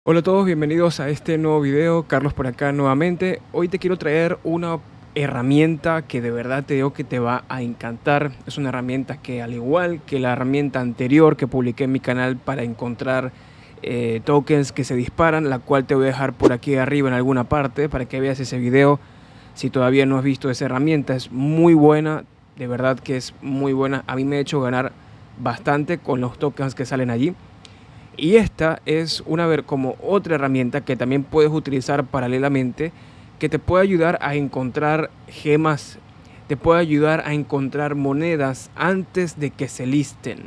Hola a todos, bienvenidos a este nuevo video. Carlos por acá nuevamente. Hoy te quiero traer una herramienta que de verdad te digo que te va a encantar. Es una herramienta que, al igual que la herramienta anterior que publiqué en mi canal para encontrar tokens que se disparan, la cual te voy a dejar por aquí arriba en alguna parte para que veas ese video. Si todavía no has visto esa herramienta, es muy buena, de verdad que es muy buena. A mí me ha hecho ganar bastante con los tokens que salen allí. Y esta es como otra herramienta que también puedes utilizar paralelamente, que te puede ayudar a encontrar gemas, te puede ayudar a encontrar monedas antes de que se listen.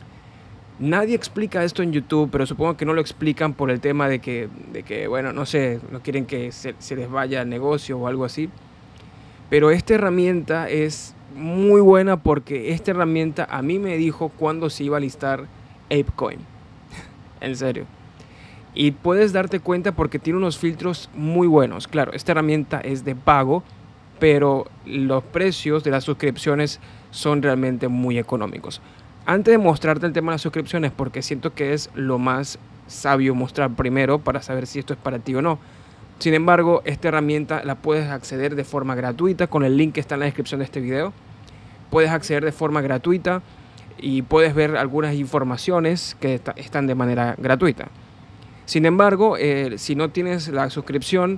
Nadie explica esto en YouTube, pero supongo que no lo explican por el tema de que bueno, no sé, no quieren que se les vaya el negocio o algo así. Pero esta herramienta es muy buena porque esta herramienta a mí me dijo cuándo se iba a listar ApeCoin. En serio. Y puedes darte cuenta porque tiene unos filtros muy buenos. Claro, esta herramienta es de pago, pero los precios de las suscripciones son realmente muy económicos. Antes de mostrarte el tema de las suscripciones, porque siento que es lo más sabio mostrar primero para saber si esto es para ti o no. Sin embargo, esta herramienta la puedes acceder de forma gratuita con el link que está en la descripción de este video. Puedes acceder de forma gratuita y puedes ver algunas informaciones que están de manera gratuita. Sin embargo, si no tienes la suscripción,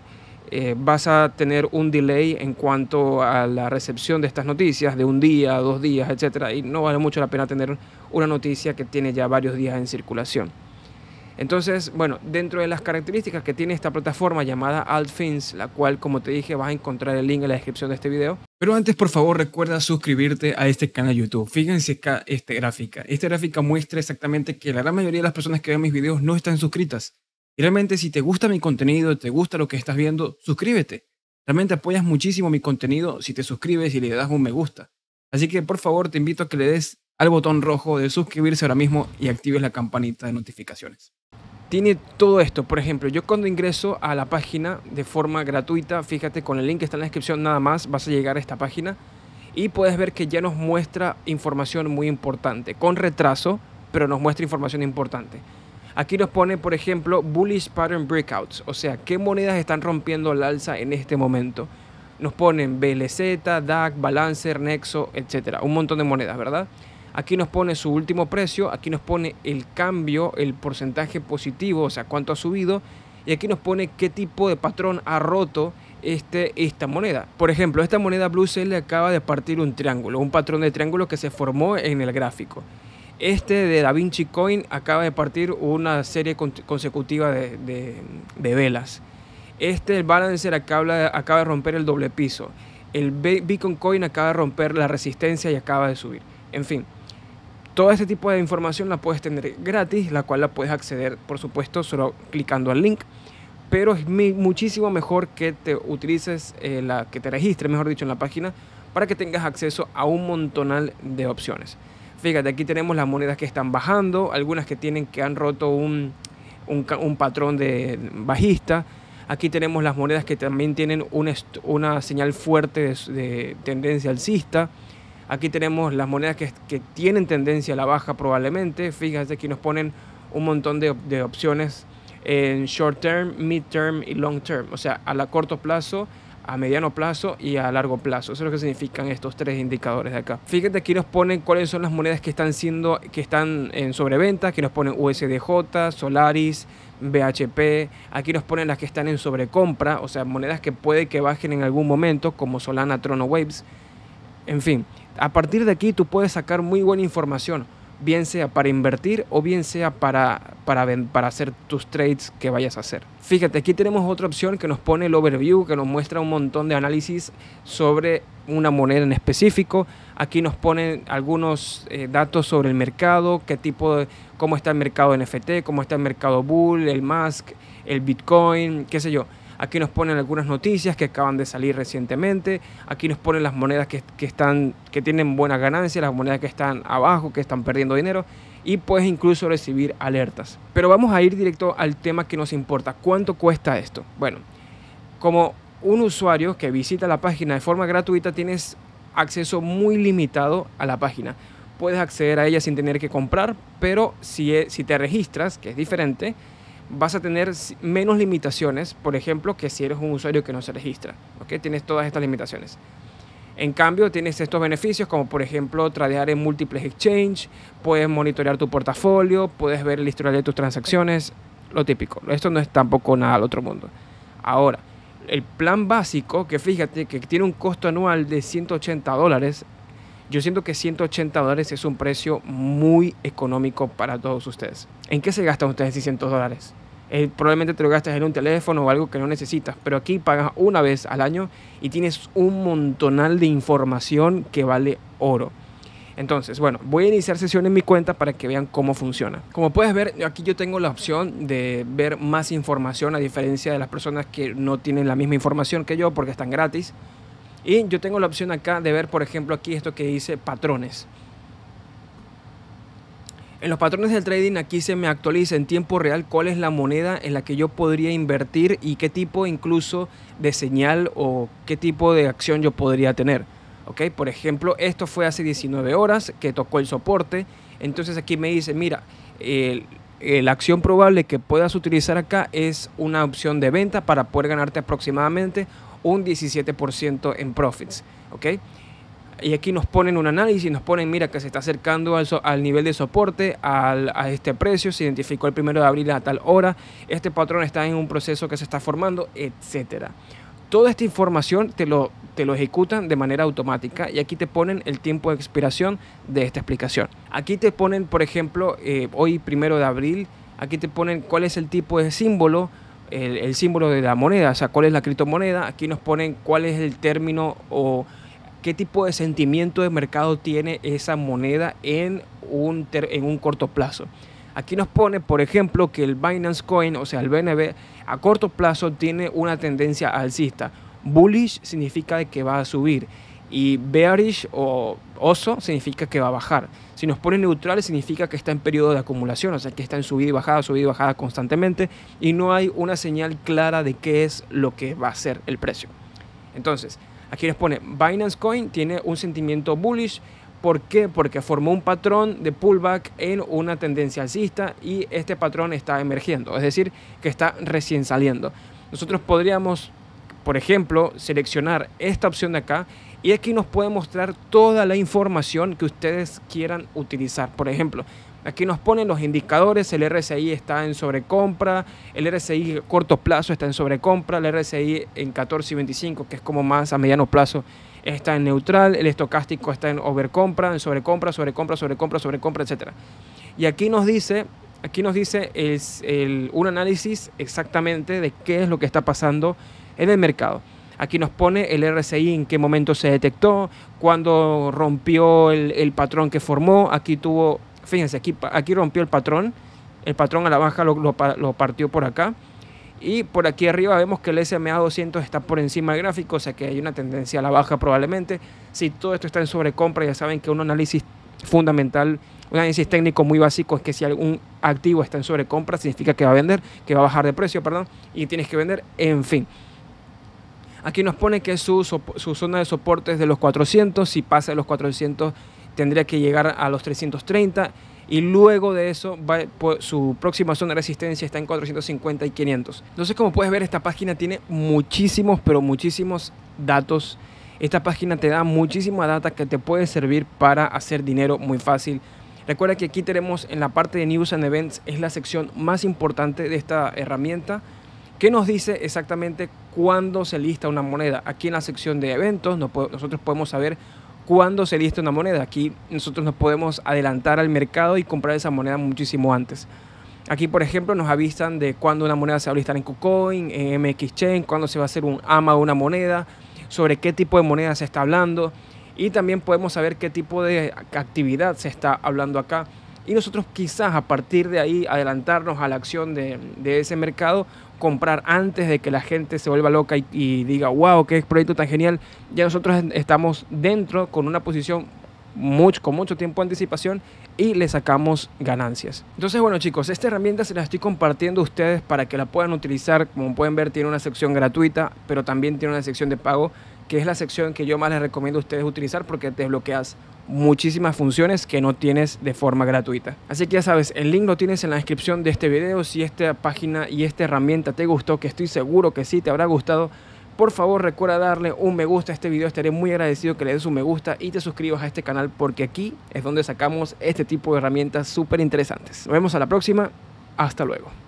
vas a tener un delay en cuanto a la recepción de estas noticias, de un día, 2 días, etcétera, y no vale mucho la pena tener una noticia que tiene ya varios días en circulación. Entonces, bueno, dentro de las características que tiene esta plataforma llamada Altfins, la cual, como te dije, vas a encontrar el link en la descripción de este video. Pero antes, por favor, recuerda suscribirte a este canal de YouTube. Fíjense acá esta gráfica. Esta gráfica muestra exactamente que la gran mayoría de las personas que ven mis videos no están suscritas. Y realmente, si te gusta mi contenido, te gusta lo que estás viendo, suscríbete. Realmente apoyas muchísimo mi contenido si te suscribes y le das un me gusta. Así que, por favor, te invito a que le des al botón rojo de suscribirse ahora mismo y actives la campanita de notificaciones. Tiene todo esto. Por ejemplo, yo cuando ingreso a la página de forma gratuita, fíjate, con el link que está en la descripción nada más, vas a llegar a esta página y puedes ver que ya nos muestra información muy importante, con retraso, pero nos muestra información importante. Aquí nos pone, por ejemplo, Bullish Pattern Breakouts, o sea, qué monedas están rompiendo el alza en este momento. Nos ponen BLZ, DAC, Balancer, Nexo, etcétera, un montón de monedas, ¿verdad? Aquí nos pone su último precio, aquí nos pone el cambio, el porcentaje positivo, o sea, cuánto ha subido, y aquí nos pone qué tipo de patrón ha roto esta moneda. Por ejemplo, esta moneda Blue Cell acaba de partir un triángulo, un patrón de triángulo que se formó en el gráfico. Este de DaVinci Coin acaba de partir una serie consecutiva de velas. El Balancer acaba de romper el doble piso. El Beacon Coin acaba de romper la resistencia y acaba de subir. En fin. Todo este tipo de información la puedes tener gratis, la cual la puedes acceder, por supuesto, solo clicando al link. Pero es muchísimo mejor que te utilices, que te registres, mejor dicho, en la página para que tengas acceso a un montonal de opciones. Fíjate, aquí tenemos las monedas que están bajando, algunas que han roto un patrón de bajista. Aquí tenemos las monedas que también tienen una señal fuerte de tendencia alcista. Aquí tenemos las monedas que tienen tendencia a la baja probablemente. Fíjense, aquí nos ponen un montón de opciones en short term, mid term y long term. O sea, a corto plazo, a mediano plazo y a largo plazo. Eso es lo que significan estos tres indicadores de acá. Fíjate, aquí nos ponen cuáles son las monedas que están en sobreventa. Aquí nos ponen USDJ, Solaris, BHP. Aquí nos ponen las que están en sobrecompra. O sea, monedas que puede que bajen en algún momento, como Solana, Trono, Waves. En fin, a partir de aquí tú puedes sacar muy buena información, bien sea para invertir o bien sea para hacer tus trades que vayas a hacer. Fíjate, aquí tenemos otra opción que nos pone el overview, que nos muestra un montón de análisis sobre una moneda en específico. Aquí nos ponen algunos datos sobre el mercado, cómo está el mercado NFT, cómo está el mercado Bull, el Musk, el Bitcoin, qué sé yo. Aquí nos ponen algunas noticias que acaban de salir recientemente. Aquí nos ponen las monedas que tienen buenas ganancias, las monedas que están abajo, que están perdiendo dinero. Y puedes incluso recibir alertas. Pero vamos a ir directo al tema que nos importa. ¿Cuánto cuesta esto? Bueno, como un usuario que visita la página de forma gratuita, tienes acceso muy limitado a la página. Puedes acceder a ella sin tener que comprar, pero si te registras, que es diferente, vas a tener menos limitaciones, por ejemplo, que si eres un usuario que no se registra, ¿ok? Tienes todas estas limitaciones. En cambio, tienes estos beneficios como por ejemplo tradear en múltiples exchange, puedes monitorear tu portafolio, puedes ver el historial de tus transacciones, lo típico. Esto no es tampoco nada al otro mundo. Ahora, el plan básico, que fíjate que tiene un costo anual de $180, yo siento que $180 es un precio muy económico para todos ustedes. ¿En qué se gastan ustedes $600? Probablemente te lo gastas en un teléfono o algo que no necesitas, pero aquí pagas una vez al año y tienes un montonal de información que vale oro. Entonces, bueno, voy a iniciar sesión en mi cuenta para que vean cómo funciona. Como puedes ver, aquí yo tengo la opción de ver más información, a diferencia de las personas que no tienen la misma información que yo porque están gratis. Y yo tengo la opción acá de ver, por ejemplo, aquí esto que dice patrones. En los patrones del trading aquí se me actualiza en tiempo real cuál es la moneda en la que yo podría invertir y qué tipo incluso de señal o qué tipo de acción yo podría tener. ¿Okay? Por ejemplo, esto fue hace 19 horas que tocó el soporte. Entonces aquí me dice, mira, la acción probable que puedas utilizar acá es una opción de venta para poder ganarte aproximadamente un 17% en profits. ¿Okay? Y aquí nos ponen un análisis, nos ponen, mira, que se está acercando al nivel de soporte, a este precio, se identificó el 1 de abril a tal hora, este patrón está en un proceso que se está formando, etcétera. Toda esta información te lo ejecutan de manera automática y aquí te ponen el tiempo de expiración de esta explicación. Aquí te ponen, por ejemplo, hoy 1 de abril, aquí te ponen cuál es el tipo de símbolo, el símbolo de la moneda, o sea, cuál es la criptomoneda. Aquí nos ponen cuál es el término o qué tipo de sentimiento de mercado tiene esa moneda en un corto plazo. Aquí nos pone, por ejemplo, que el Binance Coin, o sea, el BNB, a corto plazo tiene una tendencia alcista. Bullish significa que va a subir y bearish o oso significa que va a bajar. Si nos pone neutral significa que está en periodo de acumulación, o sea, que está en subida y bajada constantemente y no hay una señal clara de qué es lo que va a ser el precio. Entonces, aquí nos pone Binance Coin tiene un sentimiento bullish. ¿Por qué? Porque formó un patrón de pullback en una tendencia alcista y este patrón está emergiendo, es decir, que está recién saliendo. Nosotros podríamos, por ejemplo, seleccionar esta opción de acá y aquí nos puede mostrar toda la información que ustedes quieran utilizar. Por ejemplo, aquí nos ponen los indicadores, el RSI está en sobrecompra, el RSI a corto plazo está en sobrecompra, el RSI en 14 y 25, que es como más a mediano plazo, está en neutral, el estocástico está en overcompra, en sobrecompra, etc. Y aquí nos dice un análisis exactamente de qué es lo que está pasando en el mercado. Aquí nos pone el RSI, en qué momento se detectó, cuándo rompió el patrón que formó. Aquí tuvo, fíjense, aquí rompió el patrón a la baja lo partió por acá. Y por aquí arriba vemos que el SMA 200 está por encima del gráfico, o sea que hay una tendencia a la baja probablemente. Si todo esto está en sobrecompra, ya saben que un análisis fundamental, un análisis técnico muy básico es que si algún activo está en sobrecompra, significa que va a vender, que va a bajar de precio, perdón, y tienes que vender, en fin. Aquí nos pone que su zona de soporte es de los 400, si pasa de los 400 tendría que llegar a los 330 y luego de eso su próxima zona de resistencia está en 450 y 500. Entonces, como puedes ver, esta página tiene muchísimos, pero muchísimos datos. Esta página te da muchísima data que te puede servir para hacer dinero muy fácil. Recuerda que aquí tenemos en la parte de News and Events, es la sección más importante de esta herramienta, que nos dice exactamente cuándo se lista una moneda. Aquí en la sección de eventos nosotros podemos saber cuándo se lista una moneda. Aquí nosotros nos podemos adelantar al mercado y comprar esa moneda muchísimo antes. Aquí, por ejemplo, nos avisan de cuándo una moneda se va a listar en KuCoin, en MXChain, cuándo se va a hacer un AMA de una moneda, sobre qué tipo de moneda se está hablando y también podemos saber qué tipo de actividad se está hablando acá. Y nosotros quizás a partir de ahí adelantarnos a la acción de ese mercado, comprar antes de que la gente se vuelva loca y diga, wow, qué proyecto tan genial. Ya nosotros estamos dentro con una posición con mucho tiempo de anticipación y le sacamos ganancias. Entonces, bueno, chicos, esta herramienta se la estoy compartiendo a ustedes para que la puedan utilizar. Como pueden ver, tiene una sección gratuita, pero también tiene una sección de pago que es la sección que yo más les recomiendo a ustedes utilizar porque te desbloqueas muchísimas funciones que no tienes de forma gratuita. Así que ya sabes, el link lo tienes en la descripción de este video. Si esta página y esta herramienta te gustó, que estoy seguro que sí te habrá gustado, por favor recuerda darle un me gusta a este video. Estaré muy agradecido que le des un me gusta y te suscribas a este canal porque aquí es donde sacamos este tipo de herramientas súper interesantes. Nos vemos a la próxima. Hasta luego.